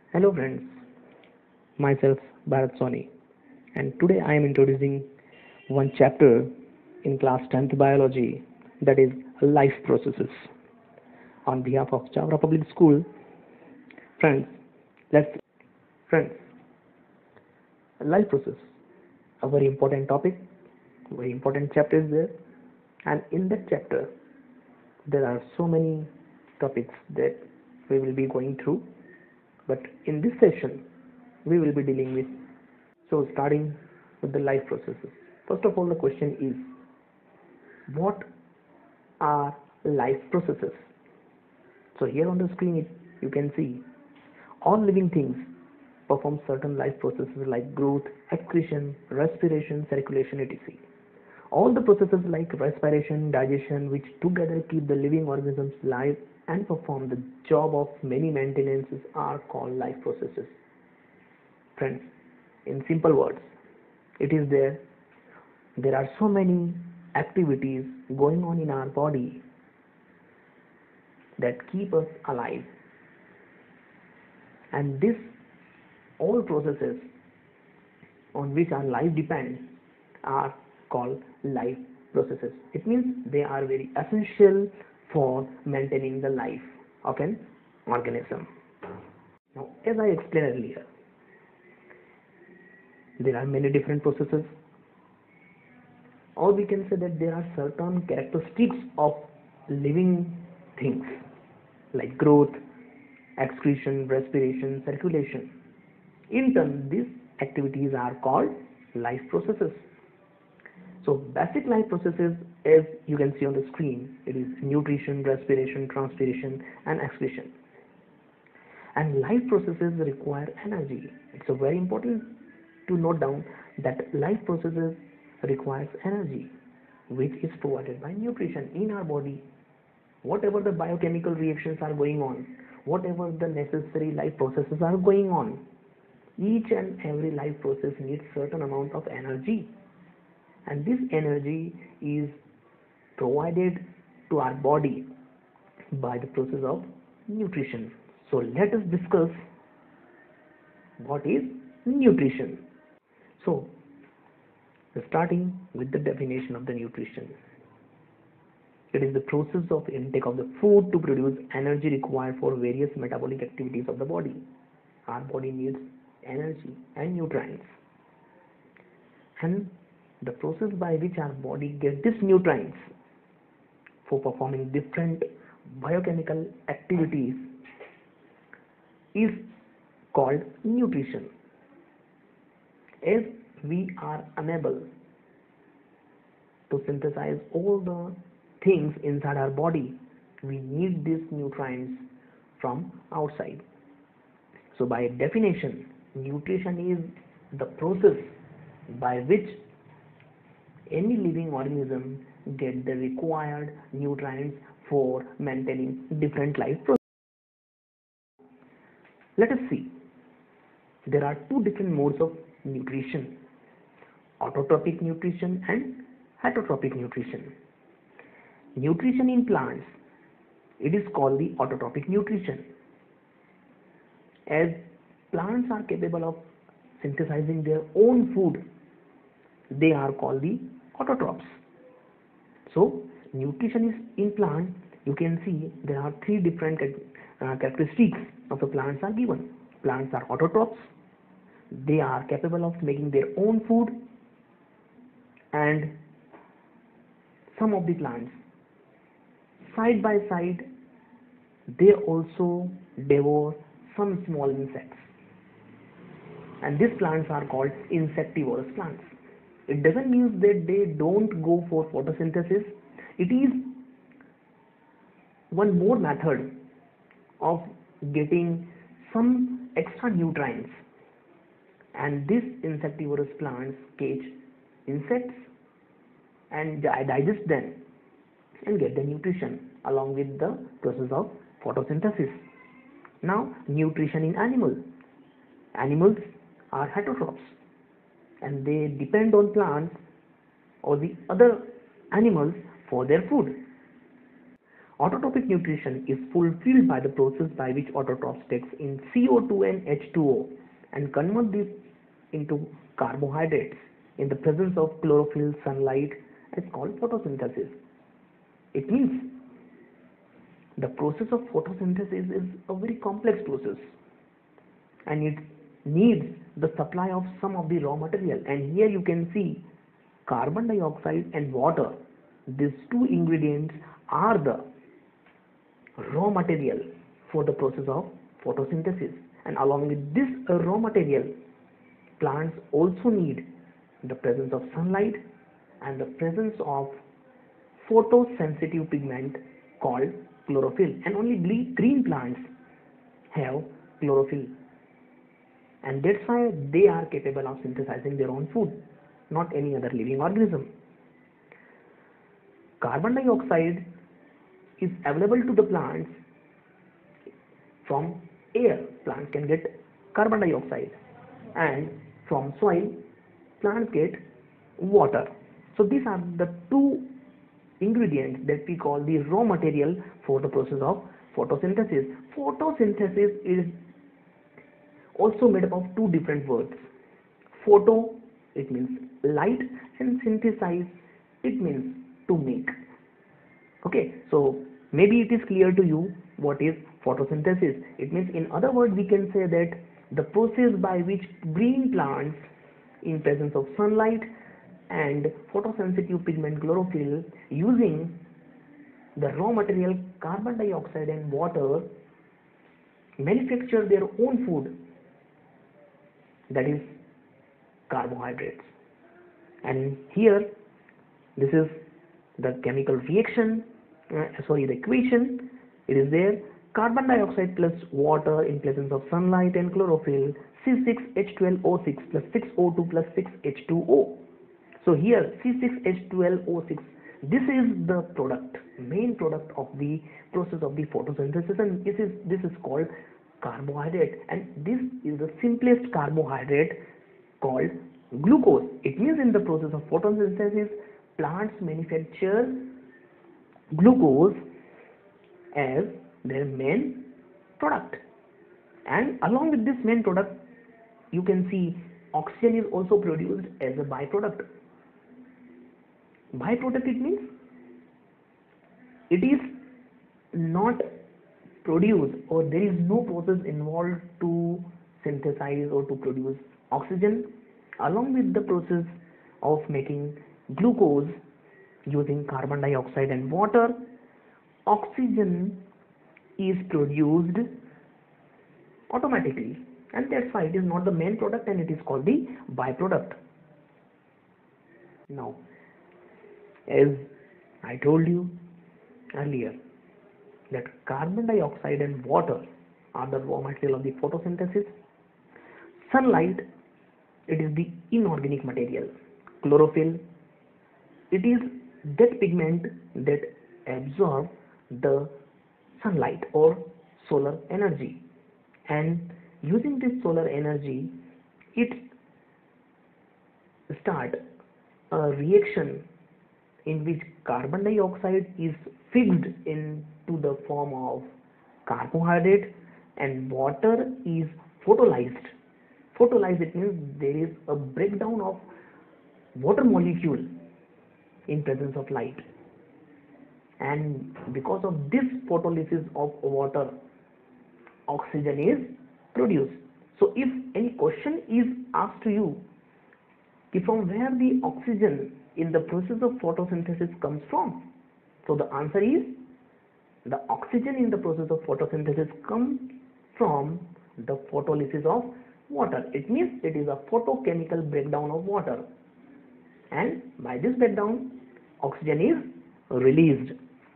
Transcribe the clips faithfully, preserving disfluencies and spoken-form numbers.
Hello friends, myself Bharat Soni, and today I am introducing one chapter in class tenth biology, that is life processes. On behalf of Chavra Public School, friends, let's friends, life process, a very important topic, very important chapter is there, and in that chapter there are so many topics that we will be going through, but in this session we will be dealing with. So, starting with the life processes. First of all, the question is, what are life processes? So, here on the screen, it, you can see all living things perform certain life processes like growth, excretion, respiration, circulation, et cetera. All the processes like respiration, digestion, which together keep the living organisms alive and perform the job of many maintenances, are called life processes. Friends, in simple words, it is there there are so many activities going on in our body that keep us alive, and this all processes on which our life depends are called life processes. It means they are very essential for maintaining the life of an organism. Now, as I explained earlier, there are many different processes, or we can say that there are certain characteristics of living things like growth, excretion, respiration, circulation. In turn, these activities are called life processes. So, basic life processes, as you can see on the screen, it is nutrition, respiration, transpiration, and excretion. And life processes require energy. It's a very important to note down that life processes requires energy, which is provided by nutrition in our body. Whatever the biochemical reactions are going on, whatever the necessary life processes are going on, each and every life process needs certain amount of energy, and this energy is provided to our body by the process of nutrition. So let us discuss what is nutrition. So, starting with the definition of the nutrition. It is the process of intake of the food to produce energy required for various metabolic activities of the body. Our body needs energy and nutrients. And the process by which our body gets these nutrients for performing different biochemical activities is called nutrition. As we are unable to synthesize all the things inside our body, we need these nutrients from outside. So, by definition, nutrition is the process by which any living organism get the required nutrients for maintaining different life processes. Let us see. There are two different modes of nutrition: autotrophic nutrition and heterotrophic nutrition. Nutrition in plants, it is called the autotrophic nutrition. As plants are capable of synthesizing their own food, they are called the autotrophs. So, nutrition is in plant. You can see there are three different uh, characteristics of the plants are given. Plants are autotrophs. They are capable of making their own food, and some of the plants, side by side, they also devour some small insects, and these plants are called insectivorous plants. It doesn't mean that they don't go for photosynthesis. It is one more method of getting some extra nutrients, and these insectivorous plants catch insects and digest them and get the nutrition along with the process of photosynthesis. Now, nutrition in animals. Animals are heterotrophs, and they depend on plants or the other animals for their food. Autotrophic nutrition is fulfilled by the process by which autotrophs takes in C O two and H two O and convert this into carbohydrates in the presence of chlorophyll, sunlight, is called photosynthesis. It means the process of photosynthesis is a very complex process and it needs the supply of some of the raw material, and here you can see carbon dioxide and water. These two ingredients are the raw material for the process of photosynthesis, and along with this uh, raw material, plants also need the presence of sunlight and the presence of photosensitive pigment called chlorophyll, and only green plants have chlorophyll, and that's why they are capable of synthesizing their own food, not any other living organism. Carbon dioxide is available to the plants from air. Plants can get carbon dioxide, and from soil plants get water. So these are the two ingredients that we call the raw material for the process of photosynthesis. Photosynthesis is also made up of two different words. Photo, it means light, and synthesize, it means to make. Okay, so maybe it is clear to you what is photosynthesis. It means, in other words, we can say that the process by which green plants, in presence of sunlight and photosensitive pigment chlorophyll, using the raw material carbon dioxide and water, manufacture their own food, that is carbohydrates. And here this is the chemical reaction, uh, sorry the equation. It is there: carbon dioxide plus water in presence of sunlight and chlorophyll, C six H twelve O six plus six O two plus six H two O. So here C six H twelve O six, this is the product, main product of the process of the photosynthesis, and this is this is called carbohydrate, and this is the simplest carbohydrate called glucose. It means in the process of photosynthesis, plants manufacture glucose as their main product, and along with this main product, you can see oxygen is also produced as a byproduct. Byproduct, it means it is not produced, or there is no process involved to synthesize or to produce oxygen. Along with the process of making glucose using carbon dioxide and water, oxygen is produced automatically, and that's why it is not the main product and it is called the byproduct. Now, as I told you earlier, that carbon dioxide and water are the raw material of the photosynthesis. Sunlight, it is the inorganic material. Chlorophyll, it is that pigment that absorbs the sunlight or solar energy, and using this solar energy, it start a reaction in which carbon dioxide is fixed into the form of carbohydrate and water is photolyzed. Photolyzed, it means there is a breakdown of water molecule in presence of light, and because of this photolysis of water, oxygen is produced. So if any question is asked to you, from where the oxygen in the process of photosynthesis comes from, so the answer is the oxygen in the process of photosynthesis comes from the photolysis of water. It means it is a photochemical breakdown of water, and by this breakdown, oxygen is released.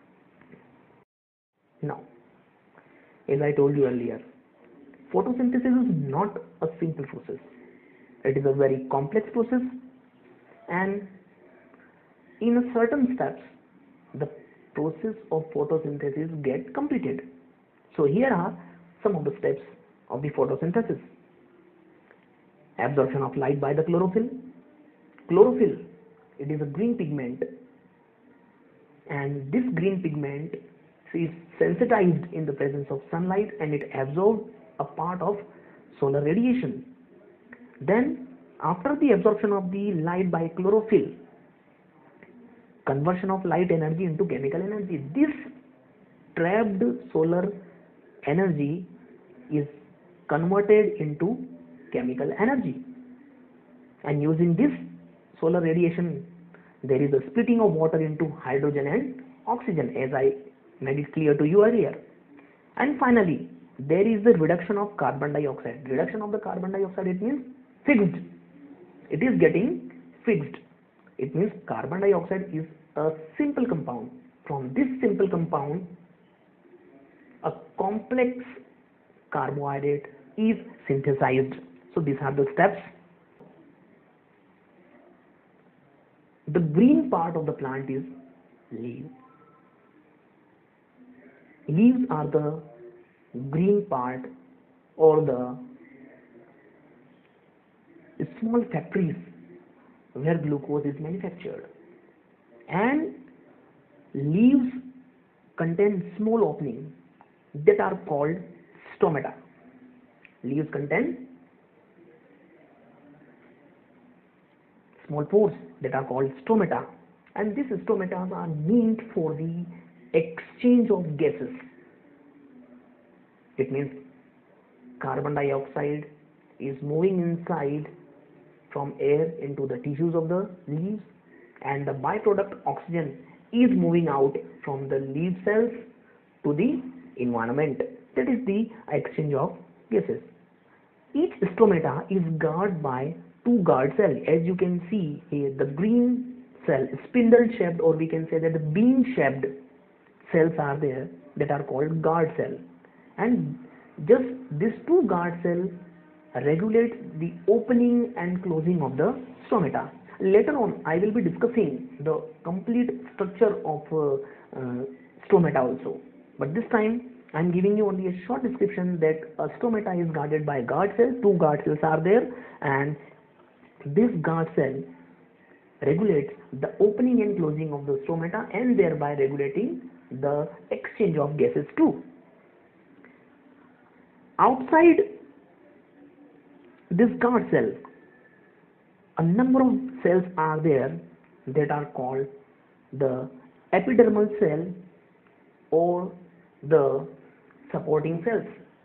Now, as I told you earlier, photosynthesis is not a simple process. It is a very complex process, and in a certain steps, the process of photosynthesis get completed. So here are some of the steps of the photosynthesis. Absorption of light by the chlorophyll. Chlorophyll, it is a green pigment, and this green pigment is sensitized in the presence of sunlight and it absorbs a part of solar radiation. Then after the absorption of the light by chlorophyll, conversion of light energy into chemical energy, this trapped solar energy is converted into chemical energy, and using this solar radiation there is a splitting of water into hydrogen and oxygen, as I made it clear to you earlier. And finally there is the reduction of carbon dioxide. Reduction of the carbon dioxide, it means fixed, it is getting fixed. It means carbon dioxide is a simple compound. From this simple compound a complex carbohydrate is synthesized. So these are the steps. The green part of the plant is leaves. Leaves are the green part, or the small factories where glucose is manufactured, and leaves contain small openings that are called stomata. Leaves contain small pores that are called stomata, and these stomata are meant for the exchange of gases. It means carbon dioxide is moving inside from air into the tissues of the leaves, and the byproduct oxygen is moving out from the leaf cells to the environment. That is the exchange of gases. Each stomata is guarded by two guard cells. As you can see here, the green cell, spindle shaped, or we can say that the bean shaped cells are there that are called guard cell, and just these two guard cells regulate the opening and closing of the stomata. Later on I will be discussing the complete structure of uh, uh, stomata also, but this time I am giving you only a short description that a stomata is guarded by guard cell. Two guard cells are there, and this guard cell regulates the opening and closing of the stomata, and thereby regulating the exchange of gases too. Outside this guard cell, a number of cells are there that are called the epidermal cell or the supporting cells,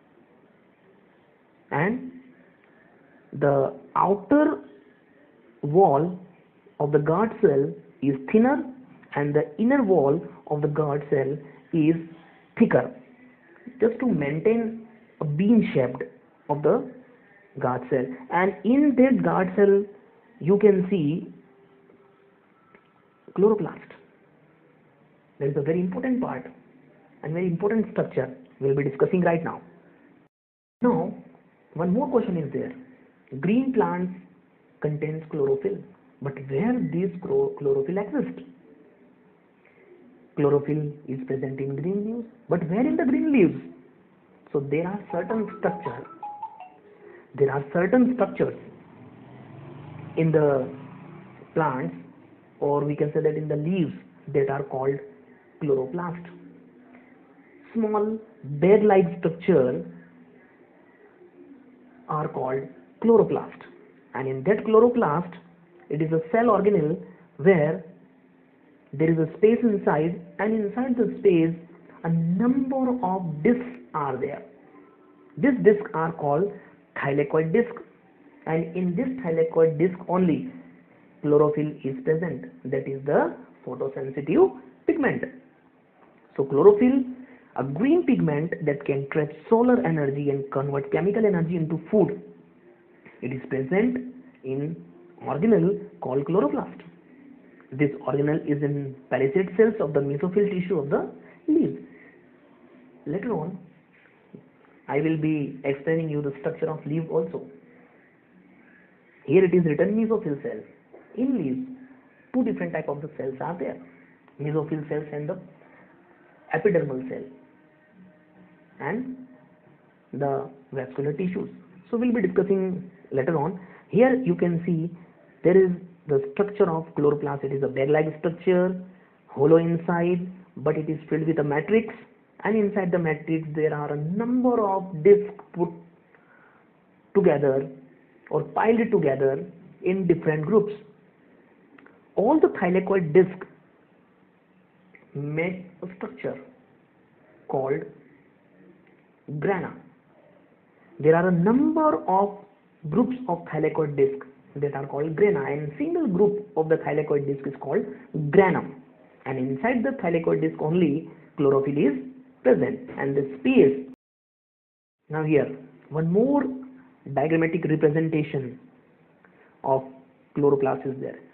and the outer wall of the guard cell is thinner and the inner wall of the guard cell is thicker, just to maintain a bean shaped of the guard cell. And in that guard cell you can see chloroplast. That is a very important part and very important structure we will be discussing right now. Now one more question is there. Green plants contains chlorophyll, but where this chlorophyll exists? Chlorophyll is present in green leaves, but where in the green leaves? So there are certain structures, there are certain structures in the plants, or we can say that in the leaves, that are called chloroplast. Small bear-like structure are called chloroplast, and in that chloroplast it is a cell organelle where there is a space inside, and inside the space a number of discs are there. These discs are called thylakoid disc, and in this thylakoid disc only chlorophyll is present, that is the photosensitive pigment. So chlorophyll, a green pigment that can trap solar energy and convert chemical energy into food. It is present in organelle called chloroplast. This organelle is in palisade cells of the mesophyll tissue of the leaf. Later on I will be explaining you the structure of leaf also. Here it is written mesophyll cell. In leaves, two different type of the cells are there, mesophyll cells and the epidermal cell and the vascular tissues. So we'll be discussing later on. Here you can see there is the structure of chloroplast. It is a bag-like structure, hollow inside, but it is filled with a matrix, and inside the matrix there are a number of discs put together or piled together in different groups. All the thylakoid discs make a structure called grana. There are a number of groups of thylakoid discs that are called grana, and single group of the thylakoid disc is called granum, and inside the thylakoid disc only chlorophyll is present and the space. Now here one more diagrammatic representation of chloroplast is there,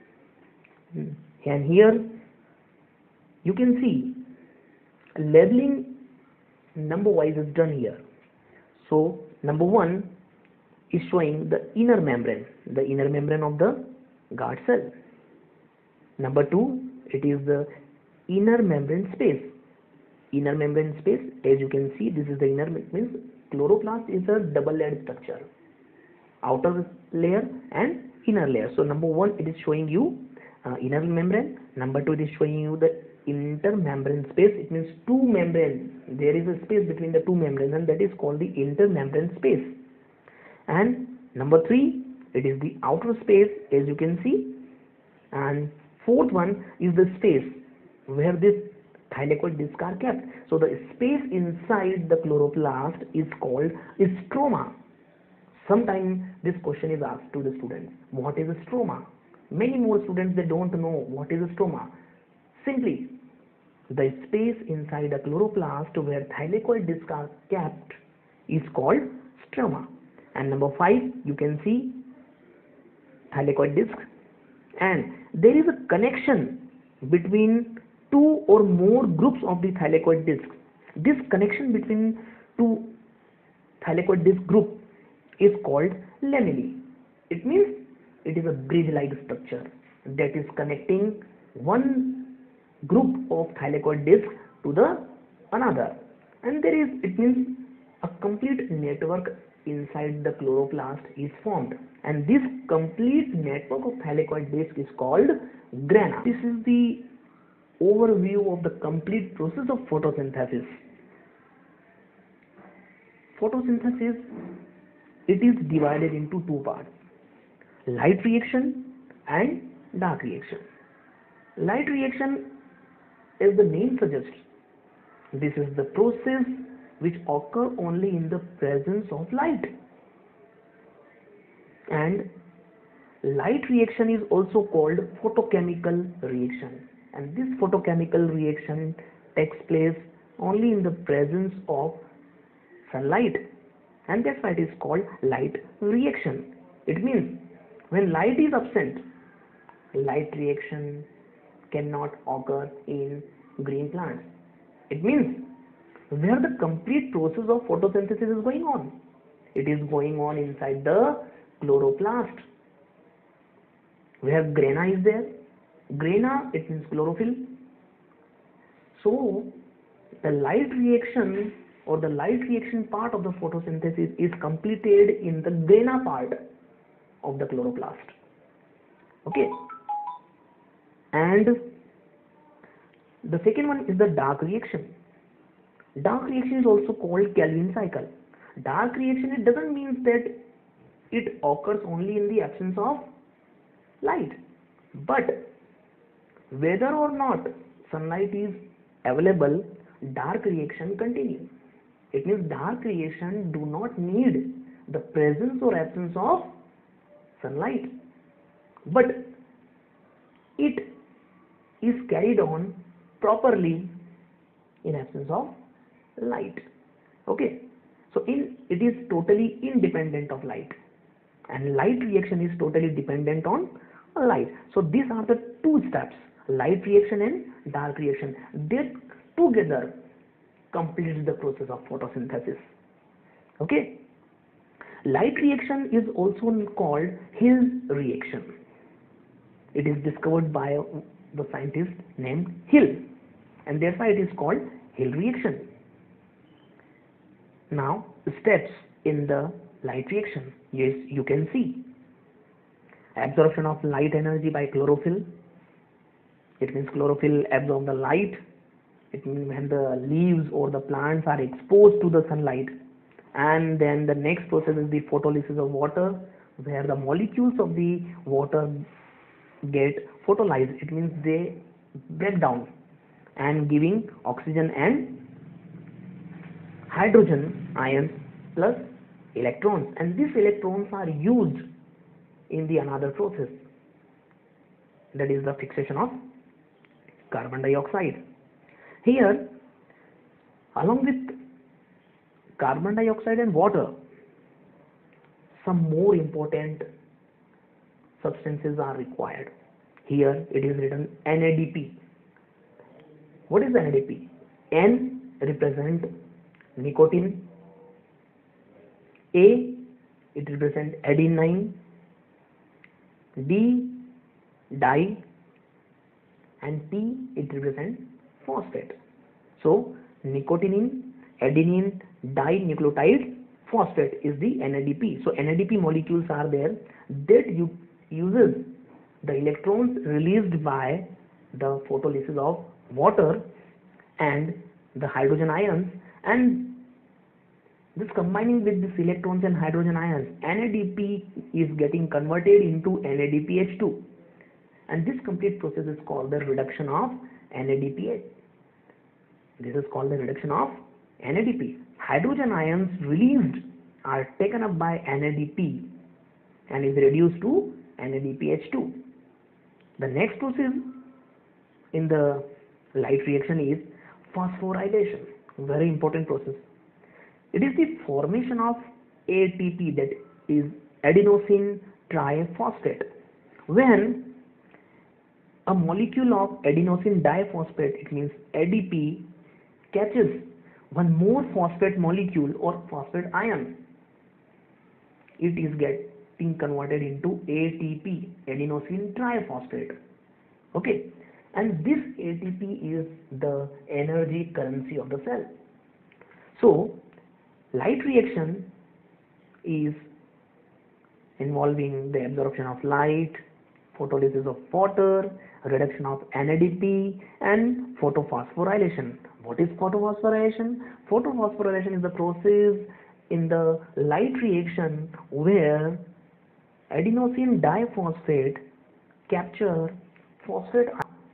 and here you can see labeling number wise is done here. So number one is showing the inner membrane, the inner membrane of the guard cell. Number two, it is the inner membrane space. Inner membrane space, as you can see, this is the inner, means chloroplast is a double layered structure, outer layer and inner layer. So number one, it is showing you uh, inner membrane. Number two, it is showing you the intermembrane space. It means two membranes, there is a space between the two membranes, and that is called the intermembrane space. And number three, it is the outer space, as you can see. And fourth one is the space where this thylakoid discs are kept. So the space inside the chloroplast is called stroma. Sometimes this question is asked to the students, what is a stroma? Many more students, they don't know what is a stroma. Simply, the space inside a chloroplast where thylakoid discs are kept is called stroma. And number five, you can see thylakoid disc, and there is a connection between two or more groups of the thylakoid discs. This connection between two thylakoid disc group is called lamellae. It means it is a bridge-like structure that is connecting one group of thylakoid discs to the another, and there is, it means a complete network inside the chloroplast is formed, and this complete network of thylakoid disc is called grana. This is the overview of the complete process of photosynthesis. Photosynthesis, it is divided into two parts, light reaction and dark reaction. Light reaction, as the name suggests, this is the process which occur only in the presence of light. And light reaction is also called photochemical reaction, and this photochemical reaction takes place only in the presence of sunlight, and that's why it is called light reaction. It means when light is absent, light reaction cannot occur in green plants. It means where the complete process of photosynthesis is going on, it is going on inside the chloroplast, where grana is there. Grana, it means chlorophyll. So the light reaction or the light reaction part of the photosynthesis is completed in the grana part of the chloroplast. Okay, and the second one is the dark reaction. Dark reaction is also called Calvin cycle. Dark reaction, it doesn't mean that it occurs only in the absence of light, but whether or not sunlight is available, dark reaction continues. It means dark reaction do not need the presence or absence of sunlight, but it is carried on properly in absence of light. Okay, so in it is totally independent of light, and light reaction is totally dependent on light. So these are the two steps, light reaction and dark reaction. They together completes the process of photosynthesis. Okay, light reaction is also called Hill reaction. It is discovered by the scientist named Hill, and therefore it is called Hill reaction. Now steps in the light reaction. Yes, you can see absorption of light energy by chlorophyll. It means chlorophyll absorbs the light It means when the leaves or the plants are exposed to the sunlight. And then the next process is the photolysis of water, where the molecules of the water get photolyzed. It means they break down and giving oxygen and hydrogen ions plus electrons, and these electrons are used in the another process, that is the fixation of carbon dioxide. Here, along with carbon dioxide and water, some more important substances are required. Here it is written N A D P. What is N A D P? N represent nicotine, A it represents adenine, D di, and P it represents phosphate. So nicotine, adenine, dinucleotide phosphate is the N A D P. So N A D P molecules are there that you uses the electrons released by the photolysis of water and the hydrogen ions, and this combining with these electrons and hydrogen ions, N A D P is getting converted into N A D P H two, and this complete process is called the reduction of N A D P H. This is called the reduction of N A D P. Hydrogen ions released are taken up by N A D P and is reduced to N A D P H two. The next process in the light reaction is phosphorylation, very important process. It is the formation of A T P, that is adenosine triphosphate. When a molecule of adenosine diphosphate, it means A D P, catches one more phosphate molecule or phosphate ion, it is getting converted into A T P, adenosine triphosphate. Okay, and this A T P is the energy currency of the cell. So light reaction is involving the absorption of light, photolysis of water, reduction of N A D P, and photophosphorylation. What is photophosphorylation? Photophosphorylation is the process in the light reaction where adenosine diphosphate capture phosphate.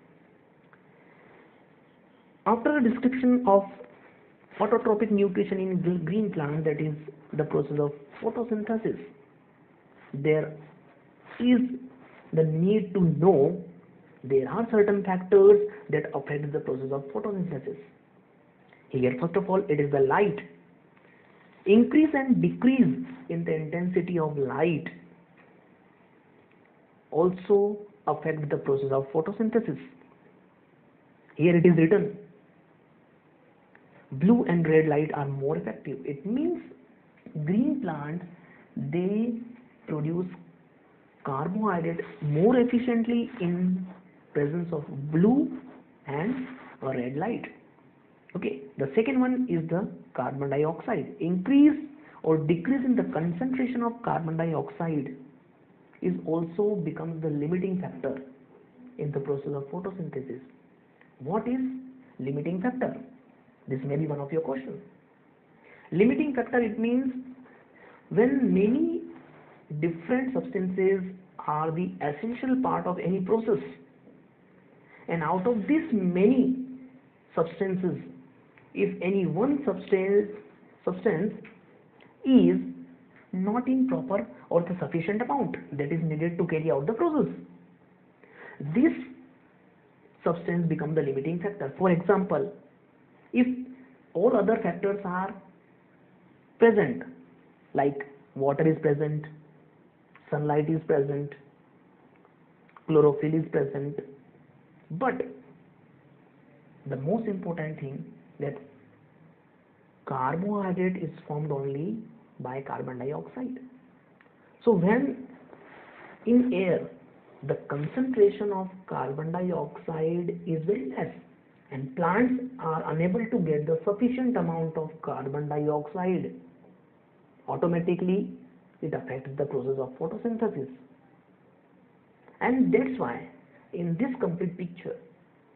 After a description of phototropic nutrition in green plant, that is the process of photosynthesis, there is the need to know there are certain factors that affect the process of photosynthesis. Here, first of all, it is the light. Increase and decrease in the intensity of light also affect the process of photosynthesis. Here it is written, blue and red light are more effective. It means green plants, they produce carbohydrate more efficiently in presence of blue and red light. Okay, the second one is the carbon dioxide. Increase or decrease in the concentration of carbon dioxide is also becomes the limiting factor in the process of photosynthesis. What is limiting factor? This may be one of your questions. Limiting factor, it means when many different substances are the essential part of any process, and out of these many substances, if any one substance substance is not in proper or the sufficient amount that is needed to carry out the process, this substance becomes the limiting factor. For example, if all other factors are present, like water is present, sunlight is present, chlorophyll is present, but the most important thing that carbohydrate is formed only by carbon dioxide. So when in air the concentration of carbon dioxide is very less and plants are unable to get the sufficient amount of carbon dioxide, automatically it affects the process of photosynthesis. And that's why in this complete picture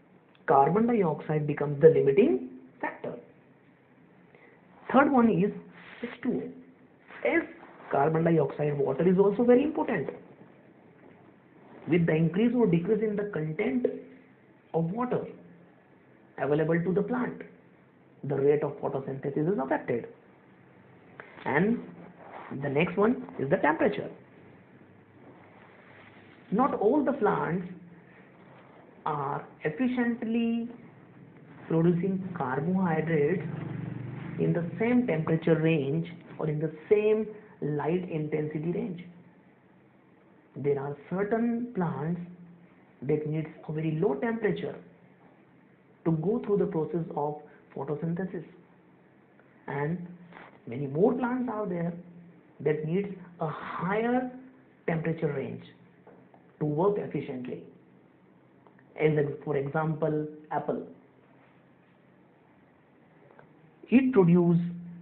carbon dioxide becomes the limiting factor. Third one is H two O. As carbon dioxide, water is also very important. With the increase or decrease in the content of water available to the plant, the rate of photosynthesis is affected. And the next one is the temperature. Not all the plants are efficiently producing carbohydrates in the same temperature range or in the same light intensity range. There are certain plants that needs a very low temperature to go through the process of photosynthesis, and many more plants are there that needs a higher temperature range to work efficiently. As for example, apple. It produces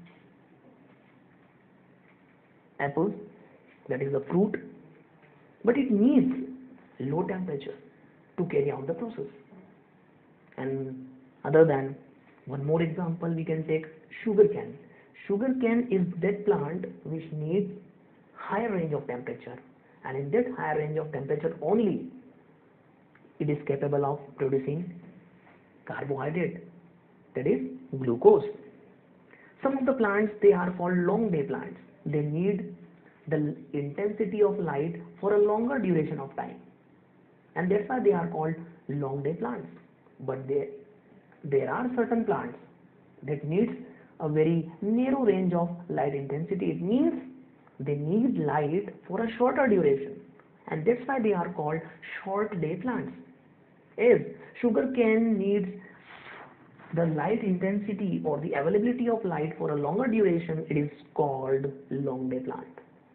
apples, that is the fruit, but it needs low temperature to carry out the process. And other than one more example, we can take sugar cane. Sugar cane is that plant which needs higher range of temperature, and in that higher range of temperature only it is capable of producing carbohydrate, that is glucose. Some of the plants, they are called long day plants. They need the intensity of light for a longer duration of time, and that's why they are called long day plants. But there, there are certain plants that needs a very narrow range of light intensity. It means they need light for a shorter duration, and that's why they are called short day plants. As sugar cane needs the light intensity or the availability of light for a longer duration, it is called long day plant.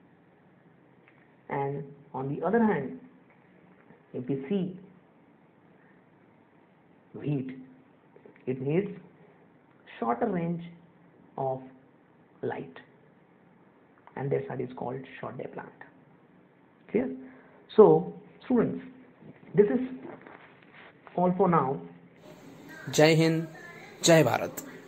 And on the other hand, if we see wheat, it needs shorter range of light, and that's why it is called short day plant. Clear? So students, this is all for now. Jai Hind, Jai Bharat.